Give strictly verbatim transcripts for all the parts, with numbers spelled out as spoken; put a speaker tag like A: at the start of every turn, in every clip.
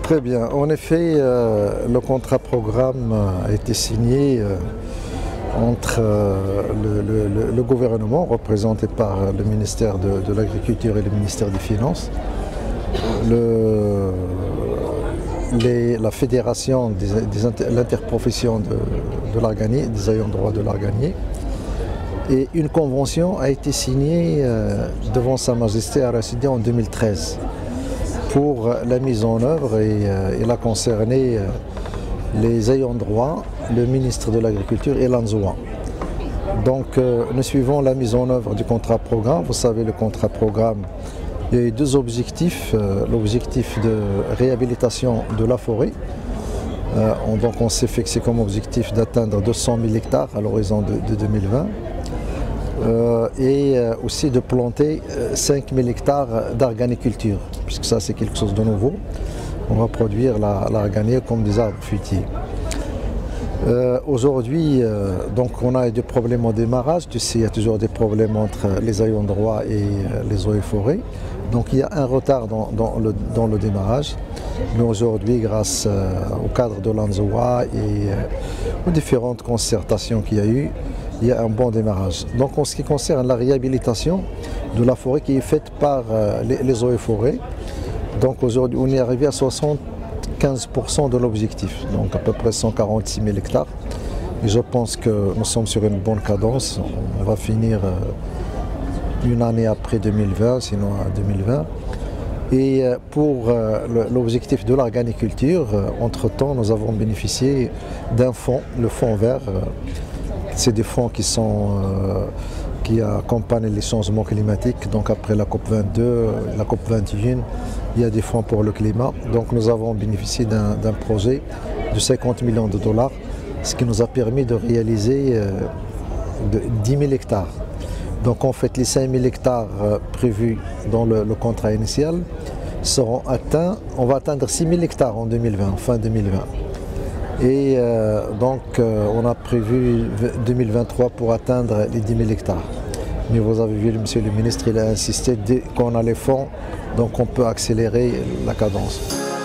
A: Très bien. En effet, euh, le contrat programme a été signé euh, entre euh, le, le, le gouvernement, représenté par le ministère de, de l'Agriculture et le ministère des Finances, le, les, la fédération des, des l'interprofession de, de l'Arganier, des ayants droit de l'Arganier, et une convention a été signée euh, devant Sa Majesté Arachidi en deux mille treize pour la mise en œuvre, et euh, elle a concerné euh, les ayants droit, le ministre de l'Agriculture et l'ANZOA. Donc euh, nous suivons la mise en œuvre du contrat programme. Vous savez, le contrat programme, il y a eu deux objectifs. Euh, l'objectif de réhabilitation de la forêt. Euh, on, donc on s'est fixé comme objectif d'atteindre deux cent mille hectares à l'horizon de, de deux mille vingt. Euh, et euh, aussi de planter euh, cinq mille hectares d'arganiculture, puisque ça c'est quelque chose de nouveau. On va produire l'arganier comme des arbres fruitiers. Euh, Aujourd'hui, euh, donc on a des problèmes au démarrage. Tu sais, il y a toujours des problèmes entre les ayants droit et euh, les eaux et forêts. Donc il y a un retard dans, dans, le, dans le démarrage. Mais aujourd'hui, grâce euh, au cadre de l'ANZOA et euh, aux différentes concertations qu'il y a eu, il y a un bon démarrage. Donc en ce qui concerne la réhabilitation de la forêt qui est faite par euh, les, les eaux et forêts, donc aujourd'hui on est arrivé à soixante-quinze pour cent de l'objectif, donc à peu près cent quarante-six mille hectares. Et je pense que nous sommes sur une bonne cadence. On va finir euh, une année après deux mille vingt, sinon à deux mille vingt. Et euh, pour euh, l'objectif de l'organiculture, euh, entre-temps nous avons bénéficié d'un fonds, le fonds vert. Euh, C'est des fonds qui, sont, euh, qui accompagnent les changements climatiques. Donc après la COP vingt-deux, la COP vingt et un, il y a des fonds pour le climat. Donc nous avons bénéficié d'un projet de cinquante millions de dollars, ce qui nous a permis de réaliser euh, de dix mille hectares. Donc en fait les cinq mille hectares euh, prévus dans le, le contrat initial seront atteints. On va atteindre six mille hectares en deux mille vingt, fin deux mille vingt. Et euh, donc euh, on a prévu deux mille vingt-trois pour atteindre les dix mille hectares. Mais vous avez vu, monsieur le ministre, il a insisté, dès qu'on a les fonds, donc on peut accélérer la cadence.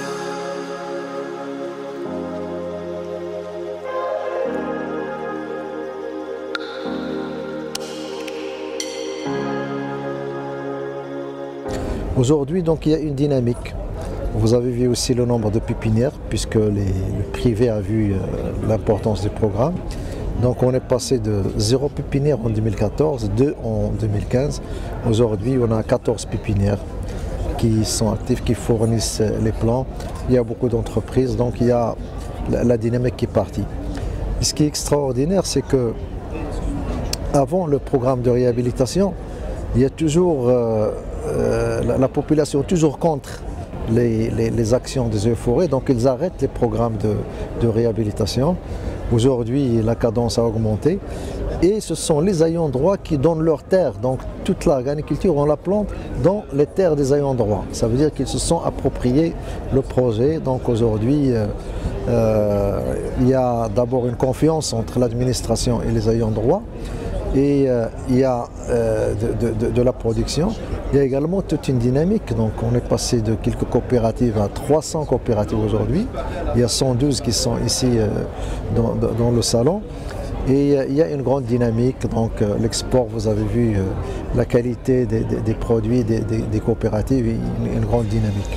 A: Aujourd'hui, donc, il y a une dynamique. Vous avez vu aussi le nombre de pépinières, puisque les, le privé a vu euh, l'importance du programme. Donc on est passé de zéro pépinière en deux mille quatorze, deux en deux mille quinze. Aujourd'hui, on a quatorze pépinières qui sont actives, qui fournissent les plants. Il y a beaucoup d'entreprises, donc il y a la, la dynamique qui est partie. Et ce qui est extraordinaire, c'est que avant le programme de réhabilitation, il y a toujours euh, euh, la, la population toujours contre Les, les, les actions des eaux et forêts, donc ils arrêtent les programmes de, de réhabilitation. Aujourd'hui, la cadence a augmenté et ce sont les ayants droit qui donnent leurs terres. Donc toute l'organiculture, on la plante dans les terres des ayants droit. Ça veut dire qu'ils se sont appropriés le projet. Donc aujourd'hui, euh, euh, il y a d'abord une confiance entre l'administration et les ayants droit. Et euh, il y a euh, de, de, de la production, il y a également toute une dynamique. Donc on est passé de quelques coopératives à trois cents coopératives aujourd'hui. Il y a cent douze qui sont ici euh, dans, dans le salon. Et euh, il y a une grande dynamique. Donc euh, l'export, vous avez vu euh, la qualité des, des, des produits des, des, des coopératives, une, une grande dynamique.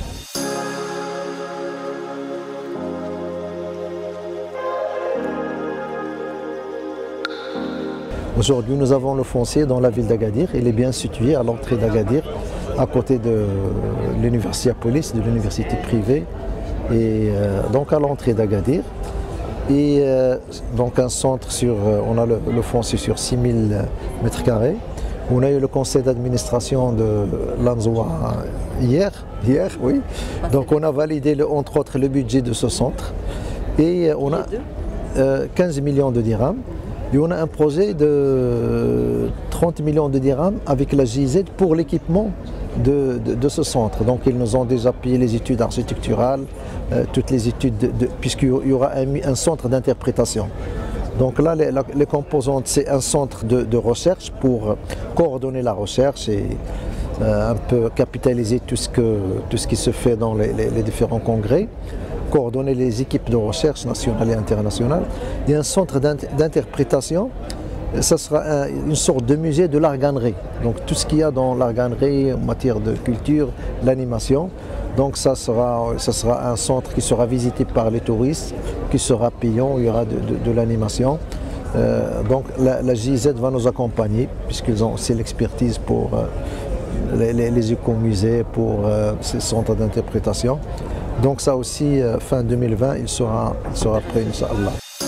A: Aujourd'hui, nous avons le foncier dans la ville d'Agadir. Il est bien situé à l'entrée d'Agadir, à côté de l'université Police, de l'université privée, et euh, donc à l'entrée d'Agadir. Et euh, donc un centre sur, euh, on a le, le foncier sur six mille mètres carrés. On a eu le conseil d'administration de l'ANZOA hier, hier, oui. Donc on a validé le, entre autres le budget de ce centre. Et on a euh, quinze millions de dirhams. Et on a un projet de trente millions de dirhams avec la J Z pour l'équipement de, de, de ce centre. Donc ils nous ont déjà payé les études architecturales, euh, toutes les études, de, de, puisqu'il y aura un, un centre d'interprétation. Donc là, les, les composantes, c'est un centre de, de recherche pour coordonner la recherche et euh, un peu capitaliser tout ce, que, tout ce qui se fait dans les, les, les différents congrès, coordonner les équipes de recherche nationales et internationales. Il y a un centre d'interprétation. Ça sera un, une sorte de musée de l'arganerie. Donc tout ce qu'il y a dans l'arganerie en matière de culture, l'animation. Donc ça sera, ça sera un centre qui sera visité par les touristes, qui sera payant, il y aura de, de, de l'animation. Euh, donc la, la J Z va nous accompagner, puisqu'ils ont aussi l'expertise pour euh, les, les, les écomusées, pour euh, ces centres d'interprétation. Donc ça aussi, euh, fin deux mille vingt, il sera, il sera prêt, Inch'Allah.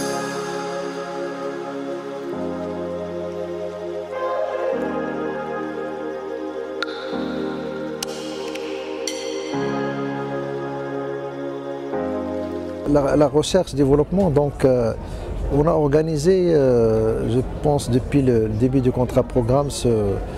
A: La, la recherche-développement, donc euh, on a organisé, euh, je pense depuis le début du contrat programme, ce,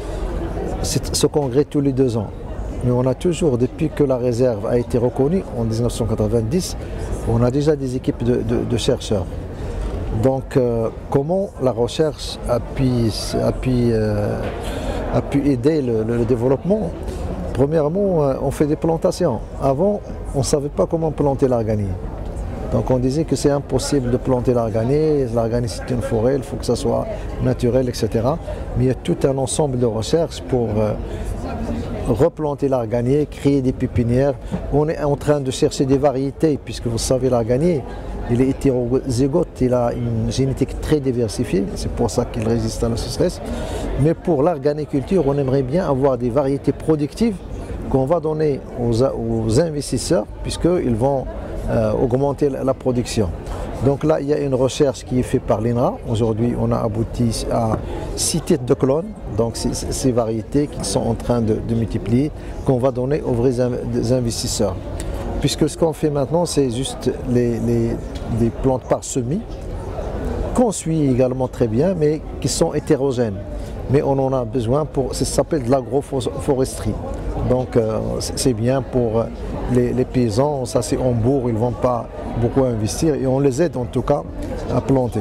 A: ce congrès tous les deux ans. Mais on a toujours, depuis que la réserve a été reconnue en mille neuf cent quatre-vingt-dix, on a déjà des équipes de, de, de chercheurs. Donc euh, comment la recherche a pu, a pu, euh, a pu aider le, le, le développement? Premièrement, euh, on fait des plantations. Avant, on ne savait pas comment planter l'arganier. Donc on disait que c'est impossible de planter l'arganier, l'arganier c'est une forêt, il faut que ça soit naturel, et cetera. Mais il y a tout un ensemble de recherches pour euh, replanter l'arganier, créer des pépinières. On est en train de chercher des variétés, puisque vous savez l'arganier, il est hétérozygote, il a une génétique très diversifiée, c'est pour ça qu'il résiste à la sécheresse. Mais pour l'arganiculture, on aimerait bien avoir des variétés productives qu'on va donner aux, aux investisseurs, puisqu'ils vont Euh, augmenter la, la production. Donc là, il y a une recherche qui est faite par l'I N R A. Aujourd'hui, on a abouti à six titres de clones, donc ces variétés qui sont en train de, de multiplier, qu'on va donner aux vrais investisseurs. Puisque ce qu'on fait maintenant, c'est juste les, les, les plantes par semis, qu'on suit également très bien, mais qui sont hétérogènes. Mais on en a besoin pour, ça s'appelle de l'agroforesterie. Donc euh, c'est bien pour les, les paysans, ça c'est en bourg, ils ne vont pas beaucoup investir et on les aide en tout cas à planter.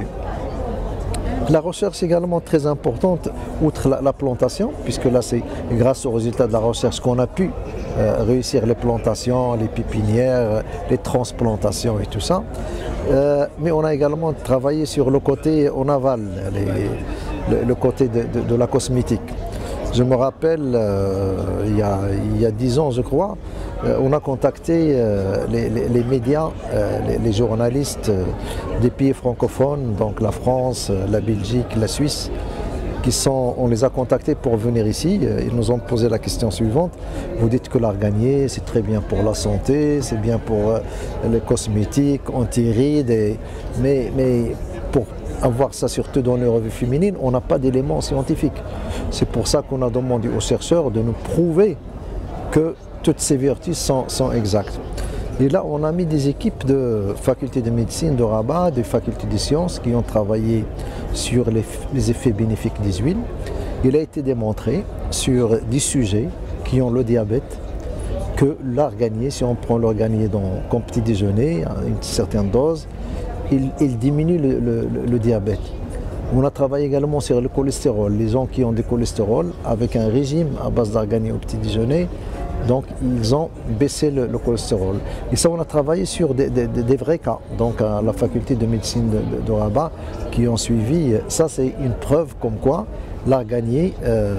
A: La recherche est également très importante, outre la, la plantation, puisque là c'est grâce aux résultats de la recherche qu'on a pu euh, réussir les plantations, les pépinières, les transplantations et tout ça. Euh, mais on a également travaillé sur le côté en aval, les, le, le côté de, de, de la cosmétique. Je me rappelle, euh, il, y a, il y a dix ans je crois, euh, on a contacté euh, les, les, les médias, euh, les, les journalistes euh, des pays francophones, donc la France, la Belgique, la Suisse, qui sont, on les a contactés pour venir ici. Ils nous ont posé la question suivante: vous dites que l'arganier c'est très bien pour la santé, c'est bien pour euh, les cosmétiques, anti-rides, et, mais, mais pour avoir ça surtout dans les revues féminines, on n'a pas d'éléments scientifiques. C'est pour ça qu'on a demandé aux chercheurs de nous prouver que toutes ces vertus sont, sont exactes. Et là, on a mis des équipes de faculté de médecine de Rabat, des facultés de sciences qui ont travaillé sur les, les effets bénéfiques des huiles. Il a été démontré sur dix sujets qui ont le diabète que l'arganier, si on prend l'arganier comme petit déjeuner à une certaine dose, il, il diminue le, le, le diabète. On a travaillé également sur le cholestérol. Les gens qui ont du cholestérol, avec un régime à base d'arganier au petit déjeuner, donc ils ont baissé le, le cholestérol. Et ça, on a travaillé sur des, des, des vrais cas, donc à la faculté de médecine de, de, de Rabat, qui ont suivi. Ça, c'est une preuve comme quoi l'arganier euh,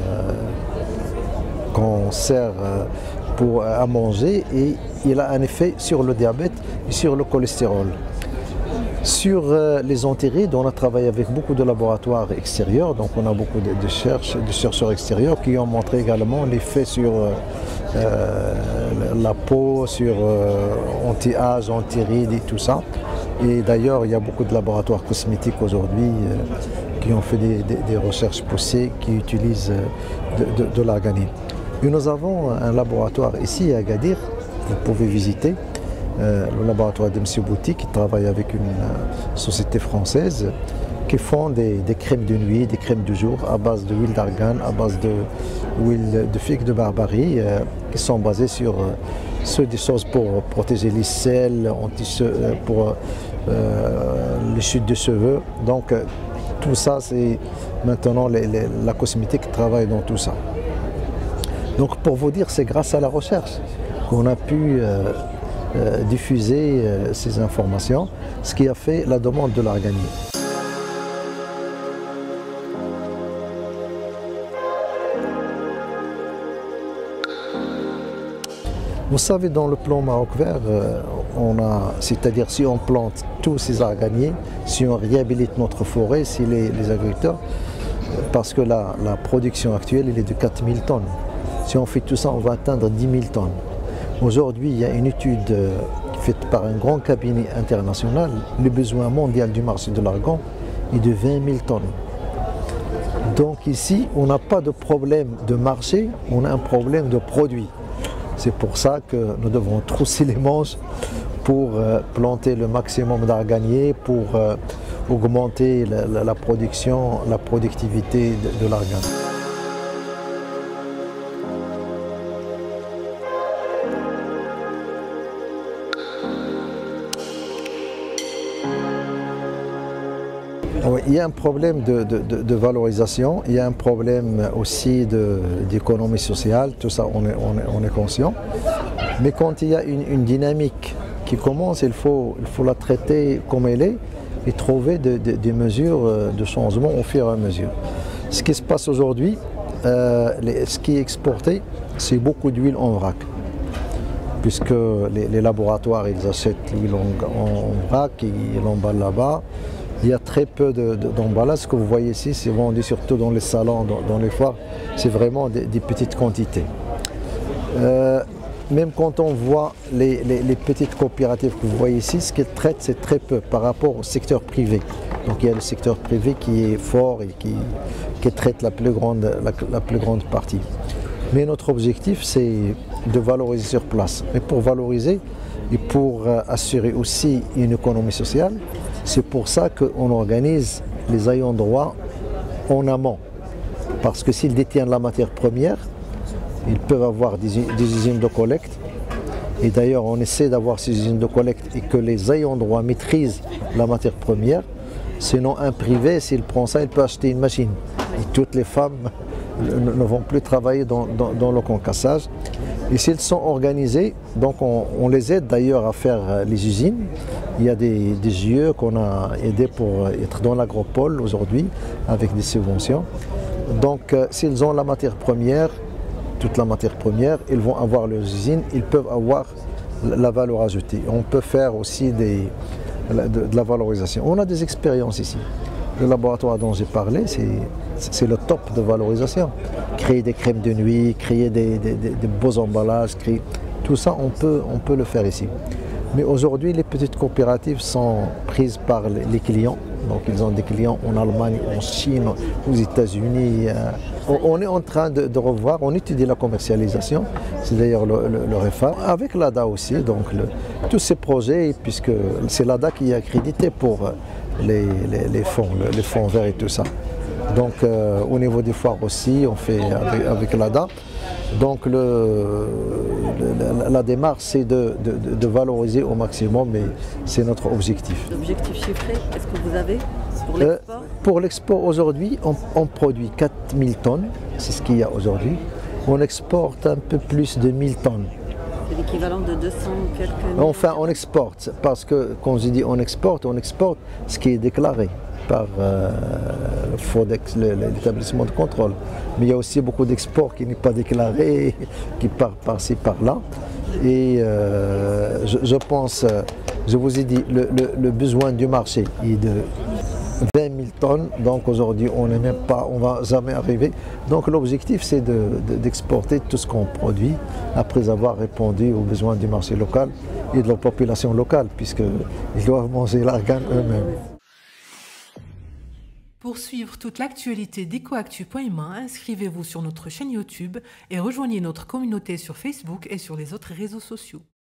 A: qu'on sert euh, pour, à manger, et il a un effet sur le diabète et sur le cholestérol. Sur euh, les antirides, on a travaillé avec beaucoup de laboratoires extérieurs, donc on a beaucoup de, de, cherche, de chercheurs extérieurs qui ont montré également l'effet sur euh, euh, la peau, sur euh, anti-âge, anti-rides et tout ça. Et d'ailleurs, il y a beaucoup de laboratoires cosmétiques aujourd'hui euh, qui ont fait des, des, des recherches poussées, qui utilisent euh, de, de, de l'arganier. Et nous avons un laboratoire ici à Agadir, vous pouvez visiter. Euh, le laboratoire de M. Bouti, qui travaille avec une euh, société française, qui font des, des crèmes de nuit, des crèmes de jour à base de huile d'argan, à base de huile de figue de Barbarie, euh, qui sont basées sur euh, des choses pour protéger les selles, anti euh, pour euh, les chutes de cheveux. Donc euh, tout ça, c'est maintenant les, les, la cosmétique qui travaille dans tout ça. Donc pour vous dire, c'est grâce à la recherche qu'on a pu euh, euh, diffuser euh, ces informations, ce qui a fait la demande de l'art gagné. Vous savez, dans le plan Maroc vert, euh, on a, c'est-à-dire si on plante tous ces araganiers, si on réhabilite notre forêt, si les, les agriculteurs, parce que la, la production actuelle elle est de quatre mille tonnes. Si on fait tout ça, on va atteindre dix mille tonnes. Aujourd'hui, il y a une étude euh, faite par un grand cabinet international. Le besoin mondial du marché de l'argan est de vingt mille tonnes. Donc ici, on n'a pas de problème de marché, on a un problème de produit. C'est pour ça que nous devons trousser les manches pour euh, planter le maximum d'arganiers, pour euh, augmenter la, la, la production, la productivité de, de l'argan. Oui, il y a un problème de, de, de, de valorisation, il y a un problème aussi d'économie sociale, tout ça on est, on, est, on est conscient. Mais quand il y a une, une dynamique qui commence, il faut, il faut la traiter comme elle est et trouver de, de, des mesures de changement au fur et à mesure. Ce qui se passe aujourd'hui, euh, ce qui est exporté, c'est beaucoup d'huile en vrac. Puisque les, les laboratoires ils achètent l'huile en, en vrac, ils l'emballent là-bas. Il y a très peu d'emballage. De, de, Ce que vous voyez ici, c'est vendu surtout dans les salons, dans, dans les foires. C'est vraiment des, des petites quantités. Euh, même quand on voit les, les, les petites coopératives que vous voyez ici, ce qu'elles traitent, c'est très peu par rapport au secteur privé. Donc il y a le secteur privé qui est fort et qui, qui traite la plus, grande, la, la plus grande partie. Mais notre objectif, c'est de valoriser sur place. Et pour valoriser et pour assurer aussi une économie sociale, c'est pour ça qu'on organise les ayants droit en amont. Parce que s'ils détiennent la matière première, ils peuvent avoir des, des usines de collecte. Et d'ailleurs, on essaie d'avoir ces usines de collecte et que les ayants droit maîtrisent la matière première. Sinon, un privé, s'il prend ça, il peut acheter une machine. Et toutes les femmes ne vont plus travailler dans, dans, dans le concassage. Et s'ils sont organisés, donc on, on les aide d'ailleurs à faire les usines. Il y a des, des G I E qu'on a aidés pour être dans l'agropole aujourd'hui avec des subventions. Donc euh, s'ils ont la matière première, toute la matière première, ils vont avoir leurs usines, ils peuvent avoir la valeur ajoutée. On peut faire aussi des, de, de la valorisation. On a des expériences ici. Le laboratoire dont j'ai parlé, c'est le top de valorisation. Créer des crèmes de nuit, créer des, des, des, des beaux emballages, créer, tout ça on peut, on peut le faire ici. Mais aujourd'hui, les petites coopératives sont prises par les clients. Donc ils ont des clients en Allemagne, en Chine, aux États-Unis. On est en train de, de revoir, on étudie la commercialisation, c'est d'ailleurs le, le, le R F A, avec l'A D A aussi. Donc le, tous ces projets, puisque c'est l'A D A qui est accrédité pour les, les, les fonds, les fonds verts et tout ça. Donc euh, au niveau des foires aussi, on fait avec, avec l'A D A. Donc le, le, la démarche, c'est de, de, de valoriser au maximum, mais c'est notre objectif.
B: L'objectif chiffré, est-ce que vous avez pour l'export euh,
A: Pour l'export aujourd'hui, on, on produit quatre mille tonnes, c'est ce qu'il y a aujourd'hui. On exporte un peu plus de mille tonnes.
B: C'est l'équivalent de deux cents quelques...
A: Enfin, on exporte, parce que quand je dis on exporte, on exporte ce qui est déclaré par euh, l'établissement de contrôle. Mais il y a aussi beaucoup d'exports qui n'est pas déclaré, qui part par-ci, par-là. Et euh, je, je pense, je vous ai dit, le, le, le besoin du marché est de vingt mille tonnes. Donc aujourd'hui, on n'est même pas, on ne va jamais arriver. Donc l'objectif, c'est d'exporter de, de, tout ce qu'on produit après avoir répondu aux besoins du marché local et de la population locale, puisqu'ils doivent manger l'argan eux-mêmes.
C: Pour suivre toute l'actualité d'Ecoactu point M un, inscrivez-vous sur notre chaîne YouTube et rejoignez notre communauté sur Facebook et sur les autres réseaux sociaux.